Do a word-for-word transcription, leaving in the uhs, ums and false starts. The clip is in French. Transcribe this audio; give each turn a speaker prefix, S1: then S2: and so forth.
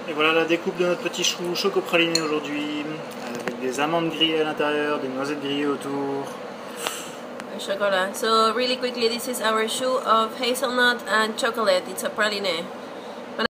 S1: Et voilà la découpe de notre petit chou choco praliné aujourd'hui, avec des amandes grillées à l'intérieur, des noisettes grillées autour.
S2: Chocolate. So really quickly, this is our choux of hazelnut and chocolate. It's a praline.